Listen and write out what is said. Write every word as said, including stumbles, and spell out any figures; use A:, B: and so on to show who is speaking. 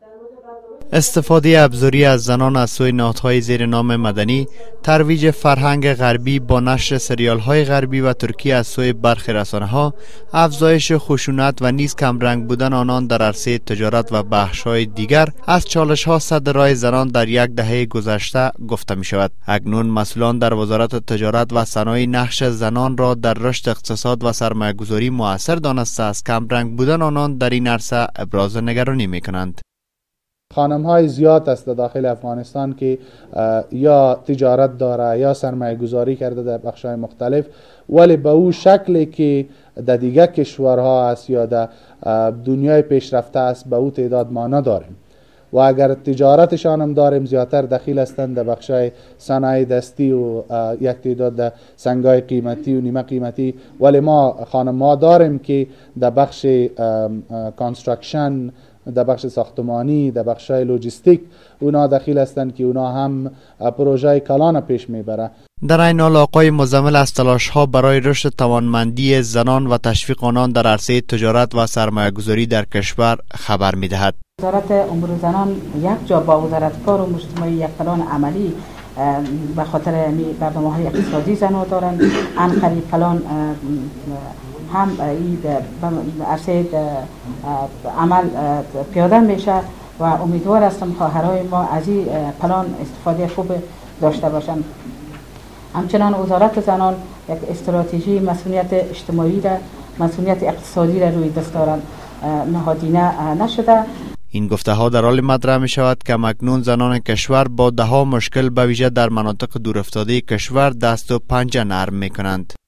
A: استفاده ابزاری از زنان از سوی نهادهای زیر نام مدنی، ترویج فرهنگ غربی با نشر سریال‌های غربی و ترکی از سوی برخی رسانه‌ها، افزایش خشونت و نیز کمرنگ بودن آنان در عرصه تجارت و بخش‌های دیگر از چالش‌ها سد راه زنان در یک دهه گذشته گفته می‌شود. اکنون مسئولان در وزارت تجارت و صنایع نقش زنان را در رشد اقتصاد و سرمایه‌گذاری مؤثر دانسته از کمرنگ بودن آنان در این عرصه ابراز نگرانی می‌کنند.
B: خانم های زیاد است داخل افغانستان که یا تجارت داره یا سرمایه گذاری کرده در بخش های مختلف، ولی به او شکلی که در دیگر کشورها است یا در دنیای پیشرفته است به او تعداد ما نداریم. و اگر تجارتشان هم داریم زیادتر دخیل هستند در بخش های صنایع دستی و یک تعداد در سنگای قیمتی و نیمه قیمتی، ولی ما خانم ها داریم که در بخش کانسترکشن، در بخش ساختمانی، در بخش لوجستیک اونا دخیل هستند که اونا هم پروژه کلان پیش میبره.
A: در این حال آقای مزمل از تلاش‌ها برای رشد توانمندی زنان و تشویق آنان در عرصه تجارت و سرمایه‌گذاری در کشور خبر می‌دهد.
C: وزارت امور زنان یک جا با وزارت کار و امور اجتماعی یک پلان عملی به خاطر برنامه‌های اقتصادی زنان دارند. ان قریب پلان هم این عرصه عمل پیاده میشه و امیدوار هستم خواهرای ما از این پلان استفاده خوب داشته باشند. همچنان وزارت زنان یک استراتژی مسئولیت اجتماعی را، مسئولیت اقتصادی را روی دست دارند، نهادینه نشده.
A: این گفته ها در حال مطرح می شود که اکنون زنان کشور با ده ها مشکل به ویژه در مناطق دورافتاده کشور دست و پنجه نرم می کنند.